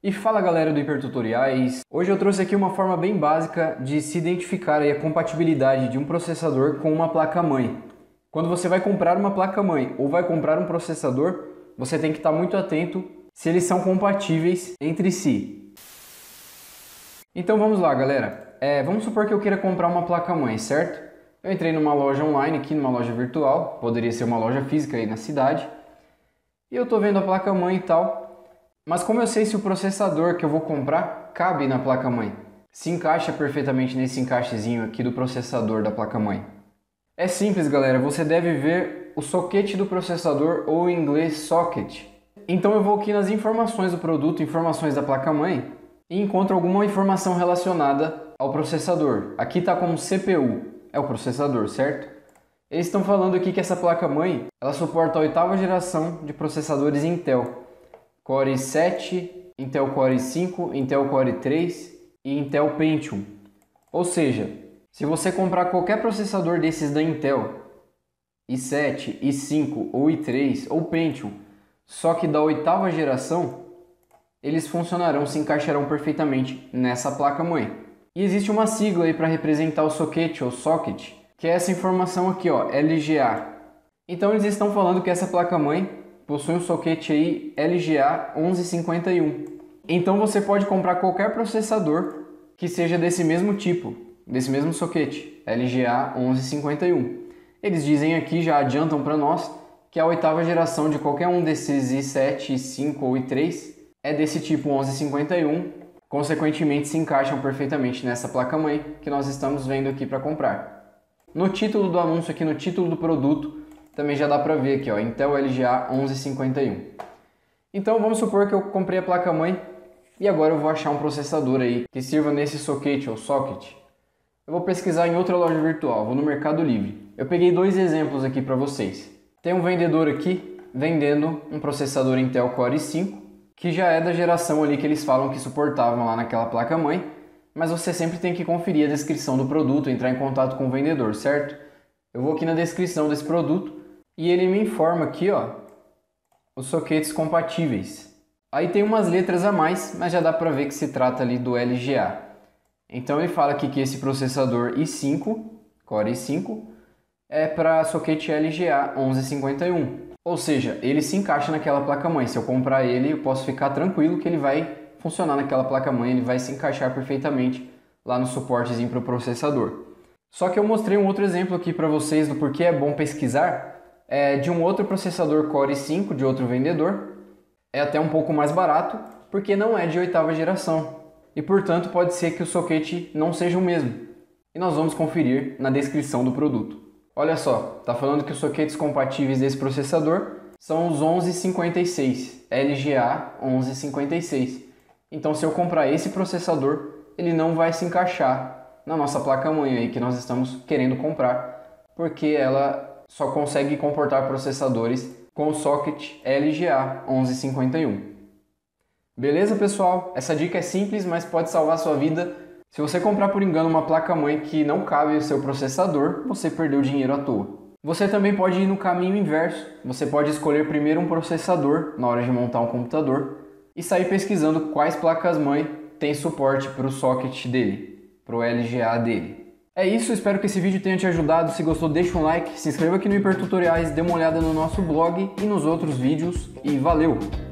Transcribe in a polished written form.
E fala galera do Hipertutoriais, hoje eu trouxe aqui uma forma bem básica de se identificar aí a compatibilidade de um processador com uma placa-mãe. Quando você vai comprar uma placa-mãe ou vai comprar um processador, você tem que estar muito atento se eles são compatíveis entre si. Então vamos lá galera, vamos supor que eu queira comprar uma placa-mãe, certo? Eu entrei numa loja online aqui, numa loja virtual, poderia ser uma loja física aí na cidade, e eu estou vendo a placa-mãe e tal. Mas como eu sei se o processador que eu vou comprar cabe na placa-mãe? Se encaixa perfeitamente nesse encaixezinho aqui do processador da placa-mãe? É simples galera, você deve ver o soquete do processador ou em inglês socket. Então eu vou aqui nas informações do produto, informações da placa-mãe e encontro alguma informação relacionada ao processador. Aqui está como CPU, é o processador, certo? Eles estão falando aqui que essa placa-mãe ela suporta a 8ª geração de processadores Intel. Core 7, Intel Core 5, Intel Core 3 e Intel Pentium. Ou seja, se você comprar qualquer processador desses da Intel, i7, i5 ou i3 ou Pentium, só que da 8ª geração, eles funcionarão, se encaixarão perfeitamente nessa placa-mãe. E existe uma sigla aí para representar o soquete ou socket, que é essa informação aqui, ó, LGA. Então eles estão falando que essa placa-mãe possui um soquete aí LGA 1151. Então você pode comprar qualquer processador que seja desse mesmo tipo, desse mesmo soquete, LGA 1151. Eles dizem aqui, já adiantam para nós, que a 8ª geração de qualquer um desses i7, i5 ou i3 é desse tipo 1151, consequentemente se encaixam perfeitamente nessa placa-mãe que nós estamos vendo aqui para comprar. No título do anúncio, aqui no título do produto, também já dá para ver aqui, ó, Intel LGA 1151. Então vamos supor que eu comprei a placa-mãe e agora eu vou achar um processador aí que sirva nesse soquete ou socket. Eu vou pesquisar em outra loja virtual, vou no Mercado Livre. Eu peguei dois exemplos aqui para vocês. Tem um vendedor aqui vendendo um processador Intel Core i5, que já é da geração ali que eles falam que suportavam lá naquela placa-mãe, mas você sempre tem que conferir a descrição do produto, entrar em contato com o vendedor, certo? Eu vou aqui na descrição desse produto e ele me informa aqui, ó, os soquetes compatíveis. Aí tem umas letras a mais, mas já dá para ver que se trata ali do LGA. Então ele fala aqui que esse processador i5, Core i5, é para soquete LGA 1151. Ou seja, ele se encaixa naquela placa-mãe. Se eu comprar ele, eu posso ficar tranquilo que ele vai funcionar naquela placa-mãe, ele vai se encaixar perfeitamente lá no suportezinho para o processador. Só que eu mostrei um outro exemplo aqui para vocês do porquê é bom pesquisar, de um outro processador Core i5 de outro vendedor. É até um pouco mais barato, porque não é de 8ª geração. E portanto pode ser que o soquete não seja o mesmo. E nós vamos conferir na descrição do produto. Olha só, está falando que os soquetes compatíveis desse processador são os 1156, LGA 1156. Então se eu comprar esse processador, ele não vai se encaixar na nossa placa-mãe aí que nós estamos querendo comprar, porque ela só consegue comportar processadores com o socket LGA 1151. Beleza, pessoal? Essa dica é simples, mas pode salvar a sua vida. Se você comprar por engano uma placa-mãe que não cabe o seu processador, você perdeu dinheiro à toa. Você também pode ir no caminho inverso. Você pode escolher primeiro um processador na hora de montar um computador e sair pesquisando quais placas-mãe tem suporte para o socket dele, para o LGA dele. É isso, espero que esse vídeo tenha te ajudado. Se gostou, deixa um like, se inscreva aqui no Hipertutoriais, dê uma olhada no nosso blog e nos outros vídeos e valeu!